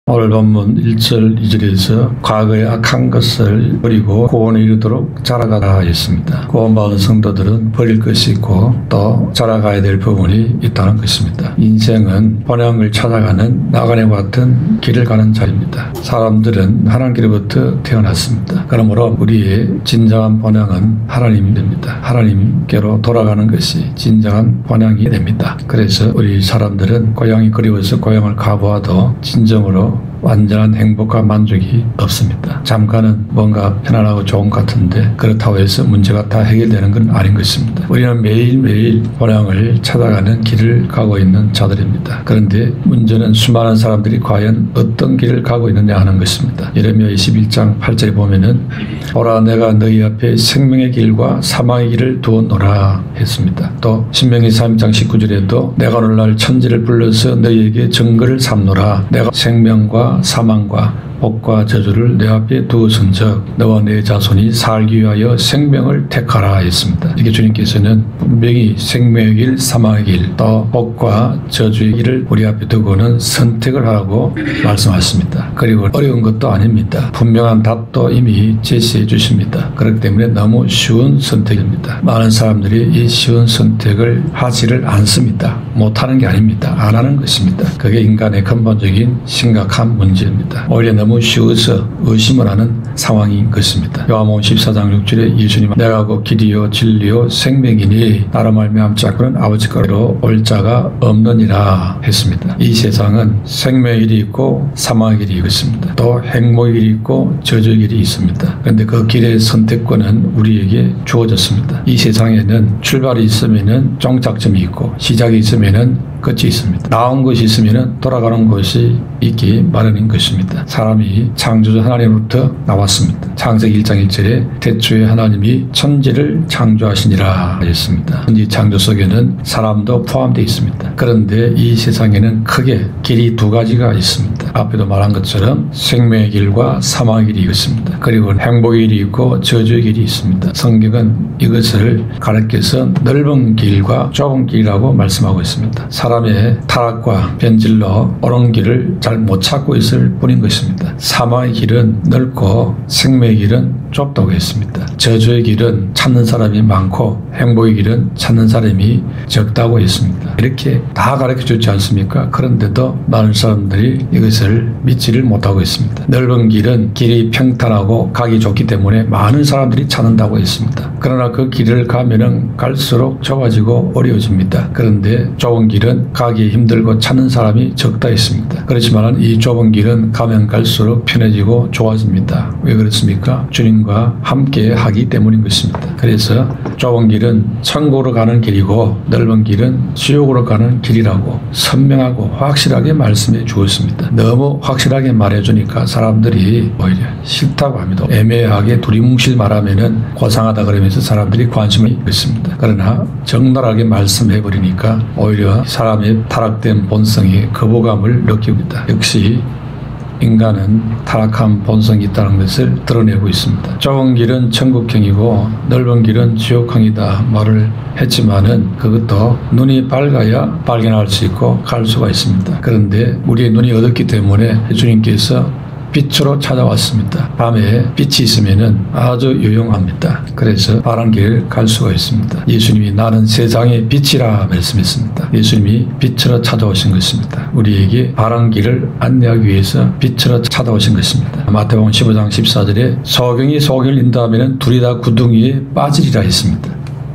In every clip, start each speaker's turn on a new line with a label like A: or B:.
A: 오늘 본문 1절 2절에서 과거의 악한 것을 버리고 구원에 이르도록 자라가라 했습니다. 구원받은 성도들은 버릴 것이 있고 또 자라가야 될 부분이 있다는 것입니다. 인생은 본향을 찾아가는 나그네와 같은 길을 가는 자입니다. 사람들은 하나님께로부터 태어났습니다. 그러므로 우리의 진정한 본향은 하나님입니다. 하나님께로 돌아가는 것이 진정한 본향이 됩니다. 그래서 우리 사람들은 고향이 그리워서 고향을 가보아도 진정으로 완전한 행복과 만족이 없습니다. 잠깐은 뭔가 편안하고 좋은 것 같은데 그렇다고 해서 문제가 다 해결되는 건 아닌 것입니다. 우리는 매일매일 본향을 찾아가는 길을 가고 있는 자들입니다. 그런데 문제는 수많은 사람들이 과연 어떤 길을 가고 있느냐 하는 것입니다. 예레미야 21장 8절에 보면은 보라 내가 너희 앞에 생명의 길과 사망의 길을 두었노라 했습니다. 또 신명기 3장 19절에도 내가 오늘날 천지를 불러서 너희에게 증거를 삼노라 내가 생명과 사망과 복과 저주를 내 앞에 두었은즉 너와 내 자손이 살기 위하여 생명을 택하라 했습니다. 이게 주님께서는 분명히 생명의 길, 사망의 길, 또 복과 저주의 길을 우리 앞에 두고는 선택을 하라고 말씀하십니다. 그리고 어려운 것도 아닙니다. 분명한 답도 이미 제시해 주십니다. 그렇기 때문에 너무 쉬운 선택입니다. 많은 사람들이 이 쉬운 선택을 하지를 않습니다. 못하는 게 아닙니다. 안 하는 것입니다. 그게 인간의 근본적인 심각한 문제입니다. 오히려 너무 쉬워서 의심을 하는 상황인 것입니다. 요한복음 14장 6절에 예수님은 내가 곧 길이요 진리요 생명이니 나로 말미암지 않고는 아버지께로 올 자가 없느니라 했습니다. 이 세상은 생명의 길이 있고 사망의 길이 있습니다. 또 행복의 길이 있고 저주의 길이 있습니다. 그런데 그 길의 선택권은 우리에게 주어졌습니다. 이 세상에는 출발이 있으면은 종착점이 있고 시작이 있으면은 끝이 있습니다. 나온 것이 있으면 돌아가는 것이 있기 마련인 것입니다. 사람이 창조주 하나님으로부터 나왔습니다. 창세기 1장 1절에 태초에 하나님이 천지를 창조하시니라 했습니다. 천지 창조 속에는 사람도 포함되어 있습니다. 그런데 이 세상에는 크게 길이 두 가지가 있습니다. 앞에도 말한 것처럼 생명의 길과 사망의 길이 있습니다. 그리고 행복의 길이 있고 저주의 길이 있습니다. 성경은 이것을 가르쳐서 넓은 길과 좁은 길이라고 말씀하고 있습니다. 사람의 타락과 변질로 옳은 길을 잘 못 찾고 있을 뿐인 것입니다. 사망의 길은 넓고 생명의 길은 좁다고 했습니다. 저주의 길은 찾는 사람이 많고 행복의 길은 찾는 사람이 적다고 했습니다. 이렇게 다 가르쳐 주지 않습니까? 그런데도 많은 사람들이 이것을 믿지를 못하고 있습니다. 넓은 길은 길이 평탄하고 가기 좋기 때문에 많은 사람들이 찾는다고 했습니다. 그러나 그 길을 가면은 갈수록 좁아지고 어려워집니다. 그런데 좁은 길은 가기 힘들고 찾는 사람이 적다 했습니다. 그렇지만 이 좁은 길은 가면 갈수록 편해지고 좋아집니다. 왜 그렇습니까? 주님과 함께 하기 때문인 것입니다. 그래서 좁은 길은 천국으로 가는 길이고 넓은 길은 지옥으로 가는 길이라고 선명하고 확실하게 말씀해 주었습니다. 너무 확실하게 말해주니까 사람들이 오히려 싫다고 합니다. 애매하게 두리뭉실 말하면은 고상하다 그러면서 사람들이 관심을 갖습니다. 그러나 적나라하게 말씀해 버리니까 오히려 사람의 타락된 본성이 거부감을 느낍니다. 역시 인간은 타락한 본성이 있다는 것을 드러내고 있습니다. 좁은 길은 천국행이고 넓은 길은 지옥행이다 말을 했지만은 그것도 눈이 밝아야 발견할 수 있고 갈 수가 있습니다. 그런데 우리의 눈이 어둡기 때문에 주님께서 빛으로 찾아왔습니다. 밤에 빛이 있으면은 아주 유용합니다. 그래서 바른 길을 갈 수가 있습니다. 예수님이 나는 세상의 빛이라 말씀했습니다. 예수님이 빛으로 찾아오신 것입니다. 우리에게 바른 길을 안내하기 위해서 빛으로 찾아오신 것입니다. 마태복음 15장 14절에 소경이 소경을 인도하면은 둘이 다 구덩 위에 빠지리라 했습니다.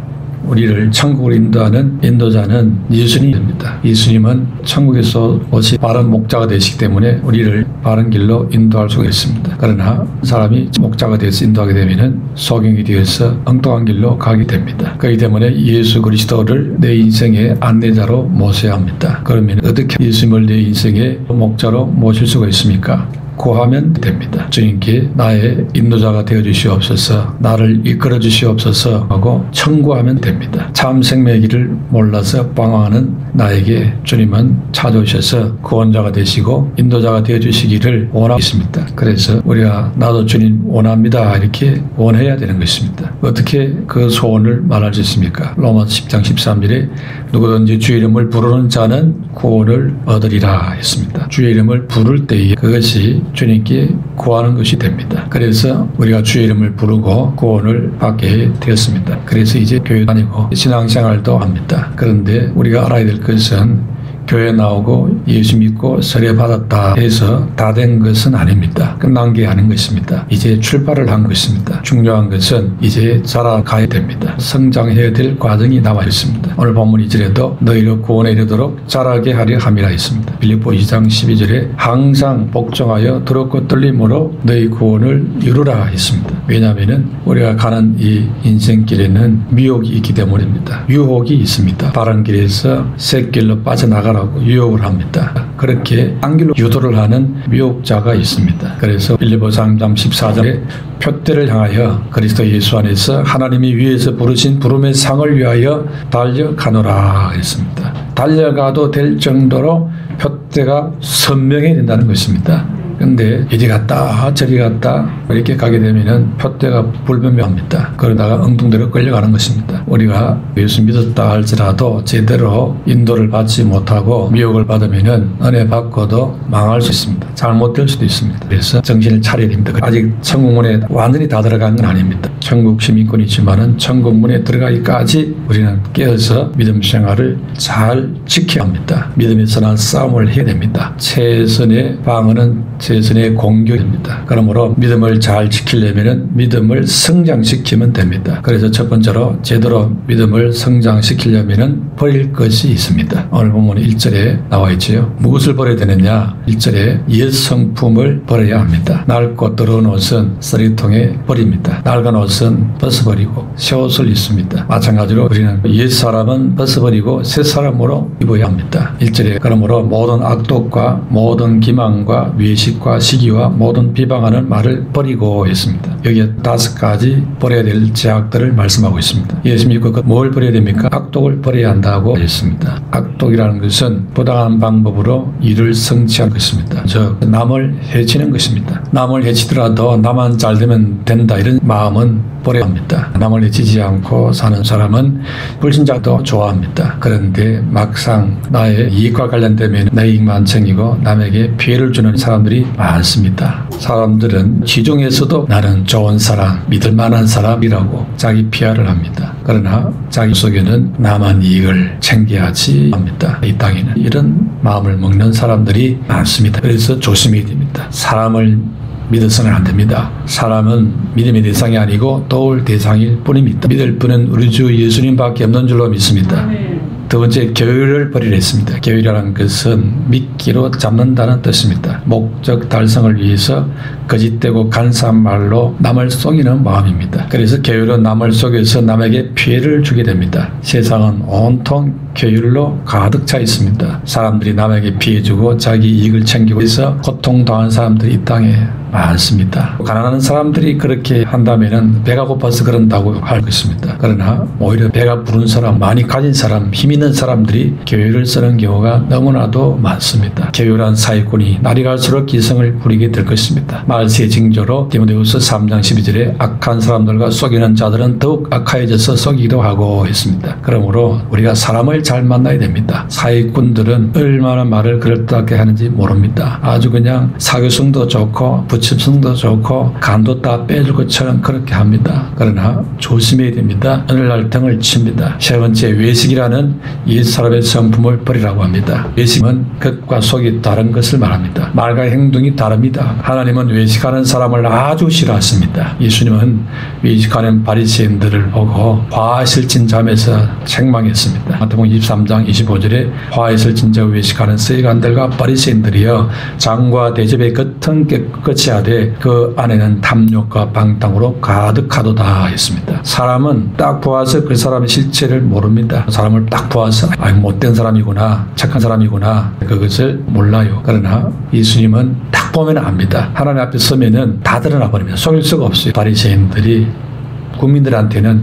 A: 우리를 천국으로 인도하는 인도자는 예수님입니다. 예수님은 천국에서 오신 바른 목자가 되시기 때문에 우리를 바른 길로 인도할 수가 있습니다. 그러나 사람이 목자가 되어서 인도하게 되면 소경이 되어서 엉뚱한 길로 가게 됩니다. 그렇기 때문에 예수 그리스도를 내 인생의 안내자로 모셔야 합니다. 그러면 어떻게 예수님을 내 인생의 목자로 모실 수가 있습니까? 구하면 됩니다. 주님께 나의 인도자가 되어 주시옵소서, 나를 이끌어 주시옵소서 하고 청구하면 됩니다. 참 생명의 길을 몰라서 방황하는 나에게 주님은 찾아오셔서 구원자가 되시고 인도자가 되어 주시기를 원하고 있습니다. 그래서 우리가 나도 주님 원합니다 이렇게 원해야 되는 것입니다. 어떻게 그 소원을 말할 수 있습니까? 로마서 10장 13절에 누구든지 주의 이름을 부르는 자는 구원을 얻으리라 했습니다. 주의 이름을 부를 때에 그것이 주님께 구하는 것이 됩니다. 그래서 우리가 주의 이름을 부르고 구원을 받게 되었습니다. 그래서 이제 교회 다니고 신앙생활도 합니다. 그런데 우리가 알아야 될 것은 교회 나오고 예수 믿고 세례 받았다 해서 다 된 것은 아닙니다. 끝난 게 아닌 것입니다. 이제 출발을 한 것입니다. 중요한 것은 이제 자라가야 됩니다. 성장해야 될 과정이 남아 있습니다. 오늘 본문 2절에도 너희를 구원에 이르도록 자라게 하려 함이라 했습니다. 빌립보 2장 12절에 항상 복종하여 두렵고 떨림으로 너희 구원을 이루라 했습니다. 왜냐하면 우리가 가는 이 인생길에는 미혹이 있기 때문입니다. 유혹이 있습니다. 바른 길에서 새 길로 빠져나가라고 유혹을 합니다. 그렇게 딴 길로 유도를 하는 미혹자가 있습니다. 그래서 빌립보 3장 14절에 표대를 향하여 그리스도 예수 안에서 하나님이 위에서 부르신 부름의 상을 위하여 달려가노라 했습니다. 달려가도 될 정도로 표대가 선명해야 된다는 것입니다. 근데 이리 갔다 저리 갔다 이렇게 가게 되면은 표대가 불분명합니다. 그러다가 엉뚱대로 끌려가는 것입니다. 우리가 예수 믿었다 할지라도 제대로 인도를 받지 못하고 미혹을 받으면은 은혜 받고도 망할 수 있습니다. 잘못될 수도 있습니다. 그래서 정신을 차려야 됩니다. 아직 천국문에 완전히 다 들어간 건 아닙니다. 천국 시민권이 있지만은 천국문에 들어가기까지 우리는 깨어서 믿음 생활을 잘 지켜야 합니다. 믿음의 선한 싸움을 해야 됩니다. 최선의 방어는 최선의 공격입니다. 그러므로 믿음을 잘 지키려면 믿음을 성장시키면 됩니다. 그래서 첫 번째로 제대로 믿음을 성장시키려면 버릴 것이 있습니다. 오늘 본문 1절에 나와 있지요. 무엇을 버려야 되느냐? 1절에 옛 성품을 버려야 합니다. 낡고 더러운 옷은 쓰레기통에 버립니다. 낡은 옷은 벗어버리고 새 옷을 입습니다. 마찬가지로 우리는 옛 사람은 벗어버리고 새 사람으로 입어야 합니다. 1절에 그러므로 모든 악독과 모든 기망과 외식 과 시기와 모든 비방하는 말을 버리고 했습니다. 여기에 5가지 버려야 될 죄악들을 말씀하고 있습니다. 예수 믿고 뭘 버려야 됩니까? 악독을 버려야 한다고 했습니다. 악독이라는 것은 부당한 방법으로 일을 성취한 것입니다. 즉 남을 해치는 것입니다. 남을 해치더라도 나만 잘 되면 된다 이런 마음은 버려야 합니다. 남을 해치지 않고 사는 사람은 불신자도 좋아합니다. 그런데 막상 나의 이익과 관련되면 내 이익만 챙기고 남에게 피해를 주는 사람들이 많습니다. 사람들은 지중에서도 나는 좋은 사람, 믿을 만한 사람이라고 자기 PR을 합니다. 그러나 자기 속에는 나만 이익을 챙겨야지 합니다. 이 땅에는 이런 마음을 먹는 사람들이 많습니다. 그래서 조심해야 됩니다. 사람을 믿어서는 안 됩니다. 사람은 믿음의 대상이 아니고 도울 대상일 뿐입니다. 믿을 분은 우리 주 예수님밖에 없는 줄로 믿습니다. 두 번째, 교회를 버리려 했습니다. 교회라는 것은 미끼로 잡는다는 뜻입니다. 목적 달성을 위해서 거짓되고 간사한 말로 남을 속이는 마음입니다. 그래서 교회로 남을 속여서 남에게 피해를 주게 됩니다. 세상은 온통 교율로 가득 차 있습니다. 사람들이 남에게 피해 주고 자기 이익을 챙기고 해서 고통당한 사람들이 이 땅에 많습니다. 가난한 사람들이 그렇게 한다면은 배가 고파서 그런다고 할 것입니다. 그러나 오히려 배가 부른 사람, 많이 가진 사람, 힘 있는 사람들이 교회를 쓰는 경우가 너무나도 많습니다. 교회란 사기꾼이 날이 갈수록 기성을 부리게 될 것입니다. 말세의 징조로 디모데후서 3장 12절에 악한 사람들과 속이는 자들은 더욱 악하여져서 속이기도 하고 했습니다. 그러므로 우리가 사람을 잘 만나야 됩니다. 사기꾼들은 얼마나 말을 그럴듯하게 하는지 모릅니다. 아주 그냥 사교성도 좋고 부침성도 좋고 간도 다 빼줄 것처럼 그렇게 합니다. 그러나 조심해야 됩니다. 어느 날 등을 칩니다. 세 번째, 외식이라는 옛 사람의 성품을 버리라고 합니다. 외식은 겉과 속이 다른 것을 말합니다. 말과 행동이 다릅니다. 하나님은 외식하는 사람을 아주 싫어하십니다. 예수님은 외식하는 바리새인들을 보고 화실진 잠에서 책망했습니다. 마태복음 23장 25절에 화했을진 자 외식하는 서기관들과 바리새인들이여 장과 대접의 겉은 깨끗이 하되 그 안에는 탐욕과 방탕으로 가득하도다 했습니다. 사람은 딱 보아서 그 사람의 실체를 모릅니다. 사람을 딱 보아서 못된 사람이구나, 착한 사람이구나, 그것을 몰라요. 그러나 예수님은 딱 보면 압니다. 하나님 앞에 서면은 다 드러나 버립니다. 속일 수가 없어요. 바리새인들이 국민들한테는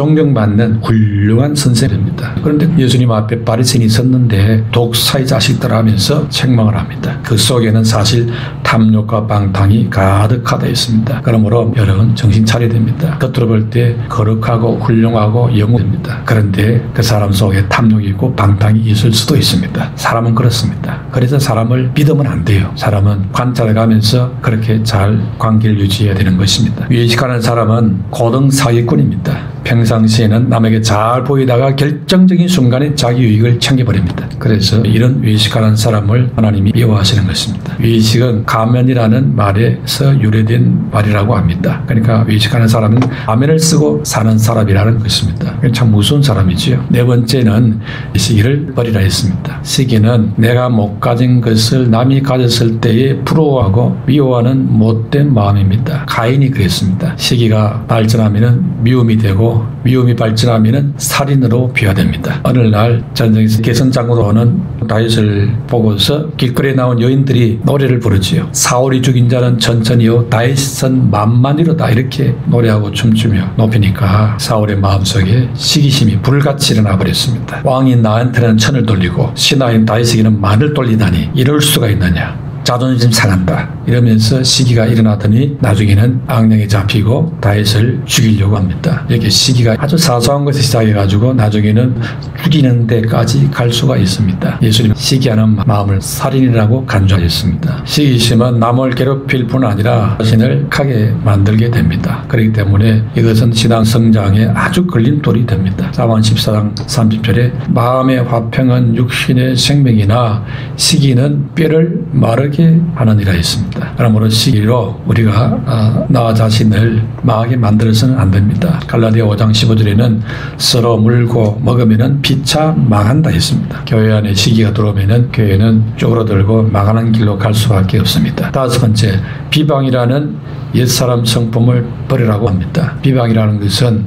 A: 존경받는 훌륭한 선생입니다. 그런데 예수님 앞에 바리새인이 섰는데 독사의 자식들 하면서 책망을 합니다. 그 속에는 사실 탐욕과 방탕이 가득하다 있습니다. 그러므로 여러분 정신 차려야 됩니다. 겉으로 볼 때 거룩하고 훌륭하고 영웅입니다. 그런데 그 사람 속에 탐욕이 있고 방탕이 있을 수도 있습니다. 사람은 그렇습니다. 그래서 사람을 믿으면 안 돼요. 사람은 관찰해 가면서 그렇게 잘 관계를 유지해야 되는 것입니다. 외식하는 사람은 고등 사기꾼입니다. 평상시에는 남에게 잘 보이다가 결정적인 순간에 자기 유익을 챙겨버립니다. 그래서 이런 외식하는 사람을 하나님이 미워하시는 것입니다. 외식은 가면이라는 말에서 유래된 말이라고 합니다. 그러니까 외식하는 사람은 가면을 쓰고 사는 사람이라는 것입니다. 참 무서운 사람이지요. 네 번째는 시기를 버리라 했습니다. 시기는 내가 못 가진 것을 남이 가졌을 때에 부러워하고 미워하는 못된 마음입니다. 가인이 그랬습니다. 시기가 발전하면 미움이 되고 미움이 발전하면 살인으로 비화됩니다. 어느 날 전쟁에서 개선장으로 오는 다윗을 보고서 길거리에 나온 여인들이 노래를 부르지요. 사울이 죽인 자는 천천히요 다윗은 만만히로다 이렇게 노래하고 춤추며 높이니까 사울의 마음속에 시기심이 불같이 일어나 버렸습니다. 왕인 나한테는 천을 돌리고 신하인 다윗에게는 만을 돌리다니 이럴 수가 있느냐. 자존심 상한다 이러면서 시기가 일어나더니 나중에는 악령에 잡히고 다윗을 죽이려고 합니다. 이렇게 시기가 아주 사소한 것에 시작해가지고 나중에는 죽이는 데까지 갈 수가 있습니다. 예수님은 시기하는 마음을 살인이라고 간주하셨습니다. 시기심은 남을 괴롭힐 뿐 아니라 자신을 크게 만들게 됩니다. 그렇기 때문에 이것은 신앙 성장에 아주 걸림돌이 됩니다. 사만 14장 30절에 마음의 화평은 육신의 생명이나 시기는 뼈를 마르게 하느니라 했습니다. 그러므로 시기로 우리가 나 자신을 망하게 만들어서는 안 됩니다. 갈라디아 5장 15절에는 서로 물고 먹으면 피차 망한다 했습니다. 교회 안에 시기가 들어오면 교회는 쪼그러들고 망하는 길로 갈 수밖에 없습니다. 다섯 번째, 비방이라는 옛사람 성품을 버리라고 합니다. 비방이라는 것은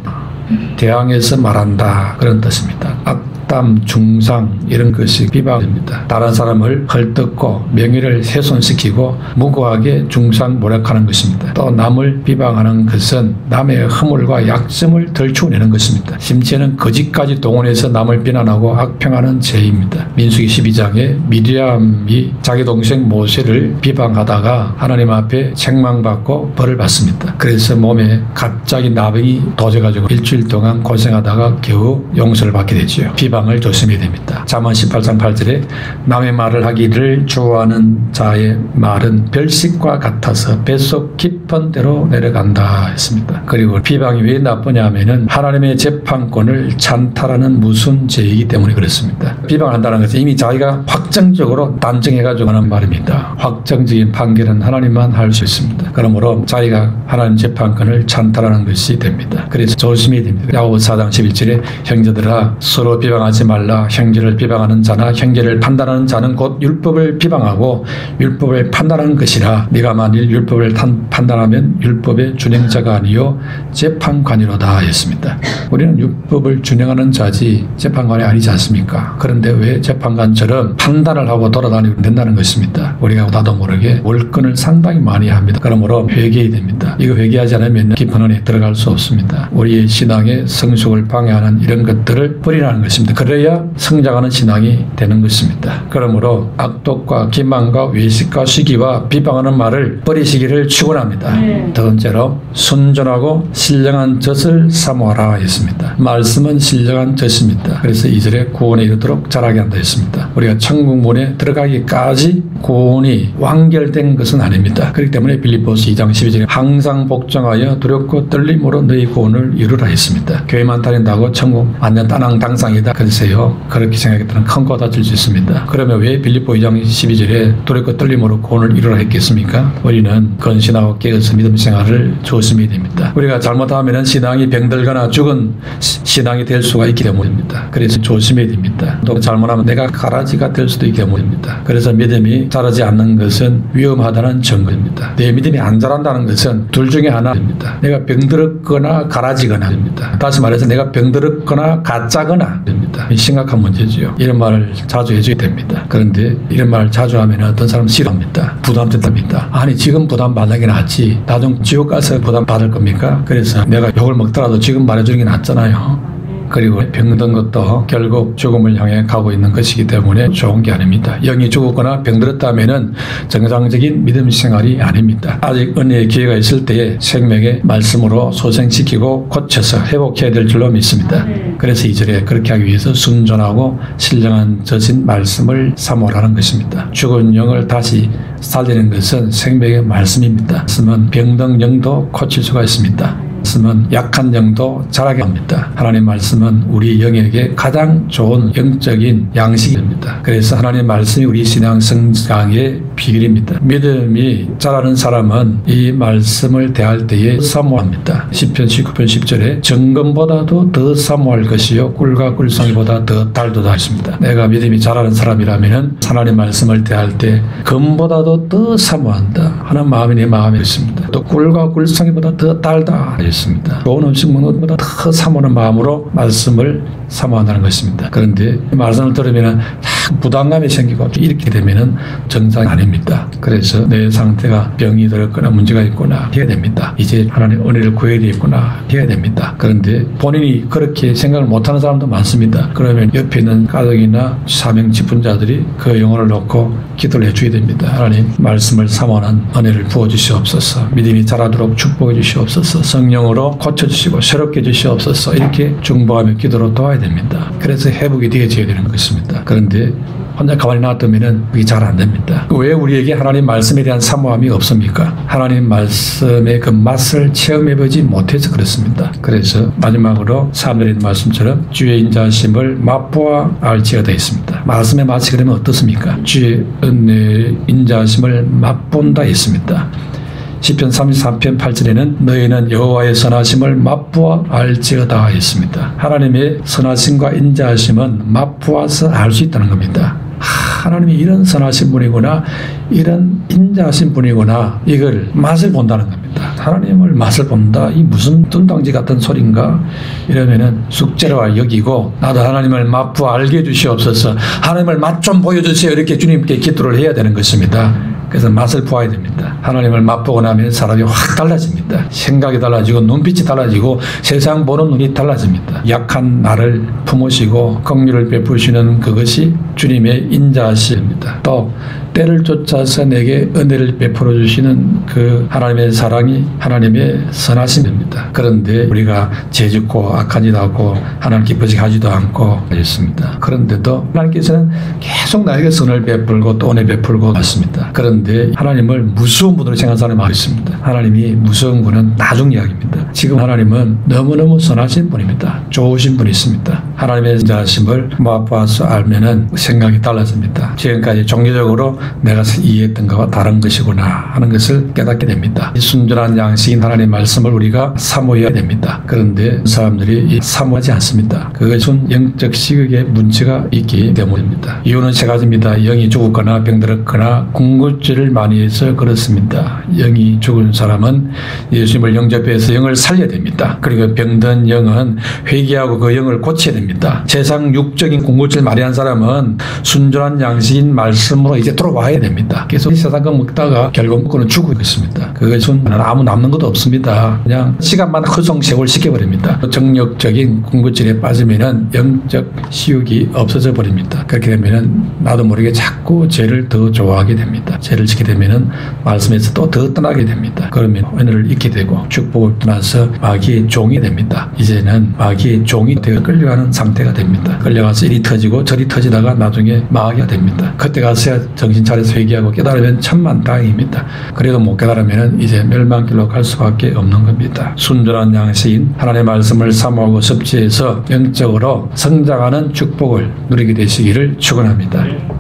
A: 대항해서 말한다 그런 뜻입니다. 악담, 중상 이런 것이 비방입니다. 다른 사람을 헐뜯고 명예를 훼손시키고 무고하게 중상모략하는 것입니다. 또 남을 비방하는 것은 남의 허물과 약점을 들추어내는 것입니다. 심지어는 거짓까지 동원해서 남을 비난하고 악평하는 죄입니다. 민수기 12장에 미리암이 자기 동생 모세를 비방하다가 하나님 앞에 책망받고 벌을 받습니다. 그래서 몸에 갑자기 나병이 도져가지고 일주일 동안 고생하다가 겨우 용서를 받게 되지요. 비방을 조심해야 됩니다. 잠언 18장 8절에 남의 말을 하기를 좋아하는 자의 말은 별식과 같아서 뱃속 깊은 데로 내려간다 했습니다. 그리고 비방이 왜 나쁘냐면은 하나님의 재판권을 찬탈하는 무슨 죄이기 때문에 그렇습니다. 비방한다는 것은 이미 자기가 확정적으로 단정해가지고 하는 말입니다. 확정적인 판결은 하나님만 할 수 있습니다. 그러므로 자기가 하나님 재판권을 찬탈하는 것이 됩니다. 그래서 조심해야 됩니다. 야고보서 4장 11절에 형제들아 서로 비방하지 말라. 형제를 비방하는 자나 형제를 판단하는 자는 곧 율법을 비방하고 율법을 판단하는 것이라. 네가 만일 율법을 판단하면 율법의 준행자가 아니요 재판관이로다 했습니다. 우리는 율법을 준행하는 자지 재판관이 아니지 않습니까? 그런데 왜 재판관처럼 판단을 하고 돌아다니면 된다는 것입니다. 우리가 나도 모르게 월권을 상당히 많이 합니다. 그러므로 회개해야 됩니다. 이거 회개하지 않으면 깊은 은혜에 들어갈 수 없습니다. 우리의 신앙의 성숙을 방해하는 이런 것들을 버리라는 것입니다. 그래야 성장하는 신앙이 되는 것입니다. 그러므로 악독과 기만과 외식과 시기와 비방하는 말을 버리시기를 축원합니다. 두 번째로 순전하고 신령한 젖을 사모하라 했습니다. 말씀은 신령한 젖입니다. 그래서 2절에 구원에 이르도록 자라게 한다 했습니다. 우리가 천국문에 들어가기까지 구원이 완결된 것은 아닙니다. 그렇기 때문에 빌립보서 2장 12절에 항상 복종하여 두렵고 떨림으로 너희 구원을 이루라 했습니다. 교회만 다닌다고 천국 완전 따낭 당상이다 그러세요. 그렇게 생각했다는 큰 거 다칠 수 있습니다. 그러면 왜 빌립보 2장 12절에 두렵고 떨림으로 구원을 이루라 했겠습니까? 우리는 건신하고 깨어서 믿음 생활을 조심해야 됩니다. 우리가 잘못하면 신앙이 병들거나 죽은 신앙이 될 수가 있기 때문입니다. 그래서 조심해야 됩니다. 또 잘못하면 내가 가라지가 될 수도 있기 때문입니다. 그래서 믿음이 자라지 않는 것은 위험하다는 증거입니다. 내 믿음이 안 자란다는 것은 둘 중에 하나입니다. 내가 병들었거나 가라지거나 됩니다. 다시 말해서 내가 병들었거나 가짜거나 됩니다. 됩니다. 심각한 문제지요. 이런 말을 자주 해줘야 됩니다. 그런데 이런 말을 자주 하면 어떤 사람은 싫어합니다. 부담된답니다. 아니 지금 부담받는 게 낫지 나중 지옥 가서 부담받을 겁니까? 그래서 내가 욕을 먹더라도 지금 말해주는 게 낫잖아요. 그리고 병든 것도 결국 죽음을 향해 가고 있는 것이기 때문에 좋은 게 아닙니다. 영이 죽었거나 병들었다면 정상적인 믿음 생활이 아닙니다. 아직 은혜의 기회가 있을 때에 생명의 말씀으로 소생시키고 고쳐서 회복해야 될 줄로 믿습니다. 그래서 2절에 그렇게 하기 위해서 순전하고 신령한 젖인 말씀을 사모하라는 것입니다. 죽은 영을 다시 살리는 것은 생명의 말씀입니다. 말씀은 병든 영도 고칠 수가 있습니다. 말씀은 약한 영도 자라게 합니다. 하나님 말씀은 우리 영에게 가장 좋은 영적인 양식입니다. 그래서 하나님 말씀이 우리 신앙 성장의 비결입니다. 믿음이 자라는 사람은 이 말씀을 대할 때에 사모합니다. 시편 19편 10절에 정금보다도 더 사모할 것이요 꿀과 꿀송이보다 더 달도다 했습니다. 내가 믿음이 자라는 사람이라면 하나님 말씀을 대할 때 금보다도 더 사모한다 하는 마음이 내 마음에 있습니다. 또 꿀과 꿀송이보다 더 달다 했습니다. 좋은 음식 먹는 것보다 더 사모하는 마음으로 말씀을 사모한다는 것입니다. 그런데 말씀을 들으면 부담감이 생기고 이렇게 되면 정상이 아닙니다. 그래서 내 상태가 병이 들었거나 문제가 있거나 해야 됩니다. 이제 하나님 은혜를 구해야 되겠구나 해야 됩니다. 그런데 본인이 그렇게 생각을 못하는 사람도 많습니다. 그러면 옆에 있는 가족이나 사명 직분자들이 그 영혼을 놓고 기도를 해줘야 됩니다. 하나님 말씀을 사모하는 은혜를 부어주시옵소서. 믿음이 자라도록 축복해 주시옵소서. 성령으로 고쳐주시고 새롭게 해주시옵소서. 이렇게 중보하며 기도로 도와야 됩니다. 그래서 회복이 되어져야 되는 것입니다. 그런데 혼자 가만히 놔두면 그게 잘 안 됩니다. 왜 우리에게 하나님 말씀에 대한 사모함이 없습니까? 하나님 말씀의 그 맛을 체험해보지 못해서 그렇습니다. 그래서 마지막으로 사람들의 말씀처럼 주의 인자하심을 맛보아 알지어다 있습니다. 말씀의 맛이 그러면 어떻습니까? 주의 은혜의 인자하심을 맛본다 했습니다. 시편 33편 8절에는 너희는 여호와의 선하심을 맛보아 알지어다 했습니다. 하나님의 선하심과 인자하심은 맛보아서 알 수 있다는 겁니다. 하나님이 이런 선하신 분이구나, 이런 인자하신 분이구나, 이걸 맛을 본다는 겁니다. 하나님을 맛을 본다? 이 무슨 뚱땅지 같은 소린가? 이러면은 숙제로 여기고 나도 하나님을 맛보아 알게 해주시옵소서. 하나님을 맛 좀 보여주세요. 이렇게 주님께 기도를 해야 되는 것입니다. 그래서 맛을 보아야 됩니다. 하나님을 맛보고 나면 사람이 확 달라집니다. 생각이 달라지고 눈빛이 달라지고 세상 보는 눈이 달라집니다. 약한 나를 품으시고 긍휼을 베푸시는 그것이 주님의 인자하심입니다. 또 때를 쫓아서 내게 은혜를 베풀어 주시는 그 하나님의 사랑이 하나님의 선하심입니다. 그런데 우리가 죄짓고 악한 짓 하고 하나님 기쁘시게 하지도 않고 있습니다. 그런데도 하나님께서는 계속 나에게 선을 베풀고 또 은혜 베풀고 있습니다. 그런데 하나님을 무서운 분으로 생각하는 사람이 많이 있습니다. 하나님이 무서운 분은 나중 이야기입니다. 지금 하나님은 너무너무 선하신 분입니다. 좋으신 분이 있습니다. 하나님의 인자하심을 맛봐서 알면은 생각이 달라집니다. 지금까지 종교적으로 내가 이해했던 것과 다른 것이구나 하는 것을 깨닫게 됩니다. 이 순전한 양식인 하나님의 말씀을 우리가 사모해야 됩니다. 그런데 사람들이 사모하지 않습니다. 그것은 영적 시각의 문제가 있기 때문입니다. 이유는 세 가지입니다. 영이 죽었거나 병들었거나 궁극질을 많이 해서 그렇습니다. 영이 죽은 사람은 예수님을 영접해서 영을 살려야 됩니다. 그리고 병든 영은 회개하고 그 영을 고쳐야 됩니다. 세상 육적인 궁극질 많이 한 사람은 순전한 양식인 말씀으로 이제 돌아와야 됩니다. 계속 세상 거 먹다가 결국 먹고는 죽고 있습니다. 그것은 아무 남는 것도 없습니다. 그냥 시간만 허송세월 시켜버립니다. 정력적인 궁극질에 빠지면은 영적 시욕이 없어져 버립니다. 그렇게 되면은 나도 모르게 자꾸 죄를 더 좋아하게 됩니다. 죄를 지게 되면은 말씀에서 또 더 떠나게 됩니다. 그러면 은혜를 잊게 되고 축복을 떠나서 마귀의 종이 됩니다. 이제는 마귀의 종이 되어 끌려가는 상태가 됩니다. 끌려가서 이리 터지고 저리 터지다가 나중에 마귀가 됩니다. 그때 가서야 정신 차려서 회개하고 깨달으면 천만다행입니다. 그래도 못 깨달으면 이제 멸망길로 갈 수밖에 없는 겁니다. 순전한 양식인 하나님의 말씀을 사모하고 섭지해서 영적으로 성장하는 축복을 누리게 되시기를 축원합니다.